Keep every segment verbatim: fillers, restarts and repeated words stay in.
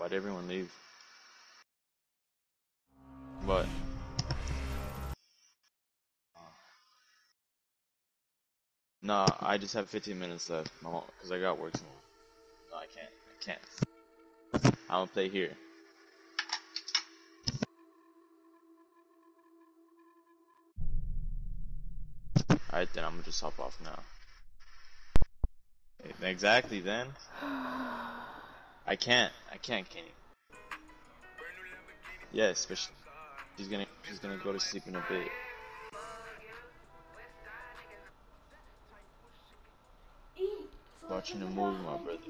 Why'd everyone leave? What? No, I just have fifteen minutes left. Because I got work tomorrow. No, I can't. I can't. I'm gonna play here. Alright then, I'm gonna just hop off now. Exactly then. I can't. I can't, Kenny. Yes, but she's gonna she's gonna go to sleep in a bit. Watching a movie, my brother.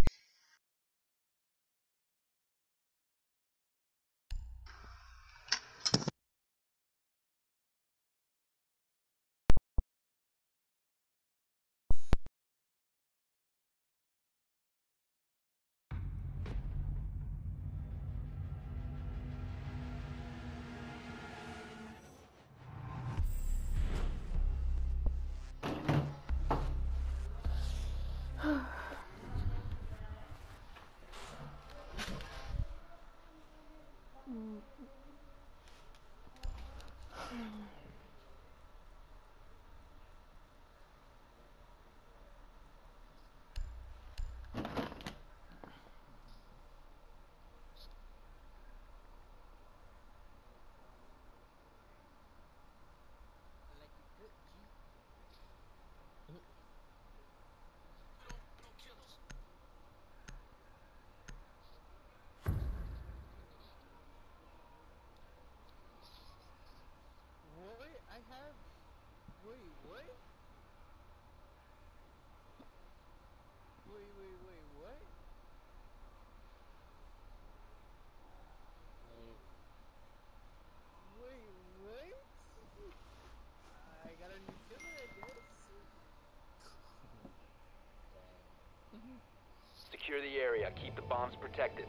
Secure the area. Keep the bombs protected.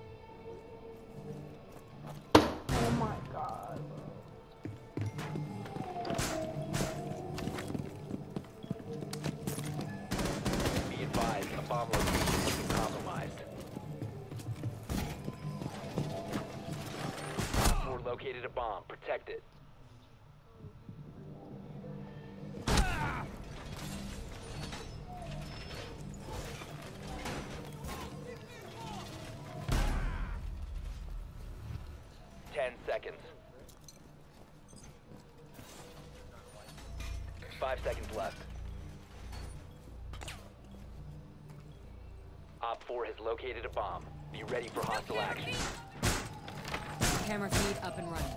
Oh my god. Be advised, a bomb location has been compromised. Four located a bomb. Protect it. Ten seconds. Five seconds left. Op four has located a bomb. Be ready for hostile action. Camera feed up and running.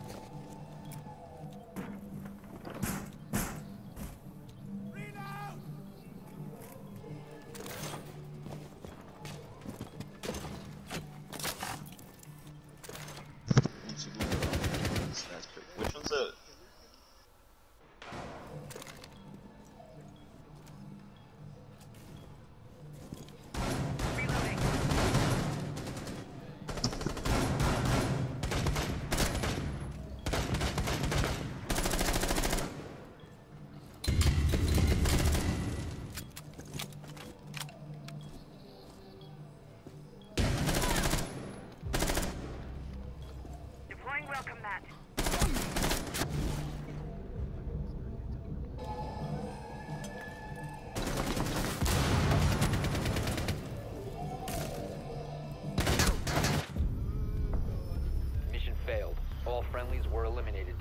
Which one's it? Deploying welcome mat. Mission failed. All friendlies were eliminated.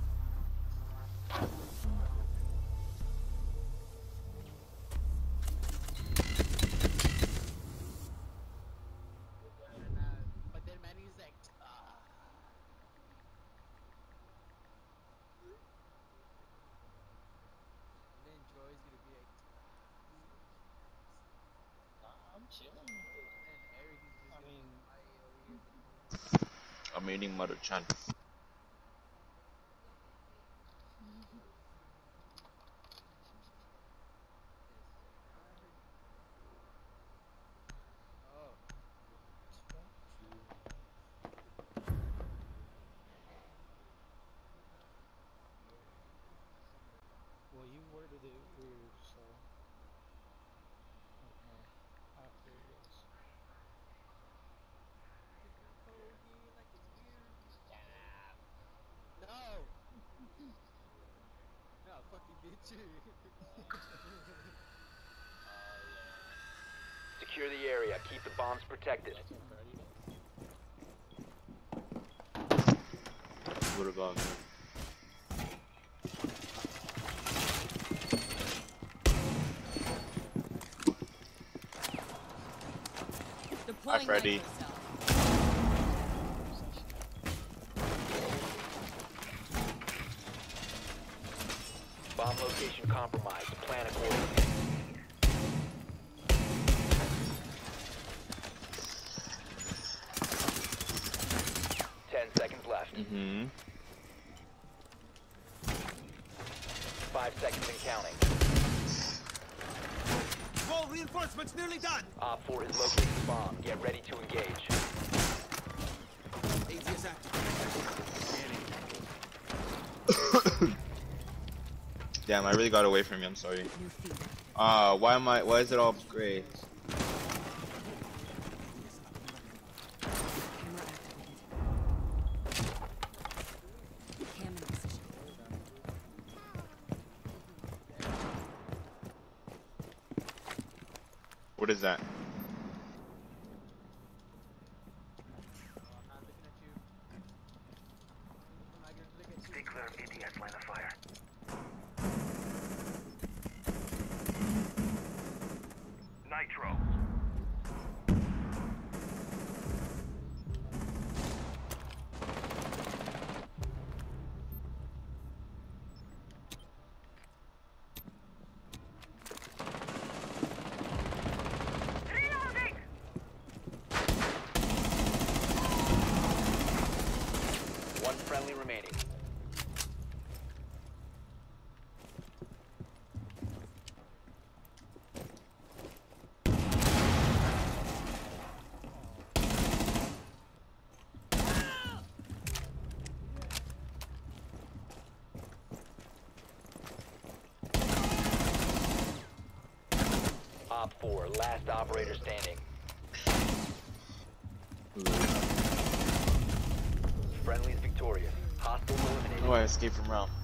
I'm eating Mother-chan. Well, you worded it weird, so okay. After this. bitch. Secure the area. Keep the bombs protected. What about me? Deploying Hi, Freddy. nitro cell. Bomb location compromised. Plan accordingly. Ten seconds left. Mm-hmm. Five seconds and counting. Wall reinforcements nearly done. Op four is locating the bomb. Get ready to engage. A T S active. Damn, I really got away from you. I'm sorry. New feed. Uh, why am I? Why is it all gray? Camera activated. Cam in position. What is that? Stay clear of A T S line of fire. Nitro. Reloading! One friendly remaining. Op four, last operator standing. Friendly's victorious. Hostiles eliminated. Oh, I escaped from round.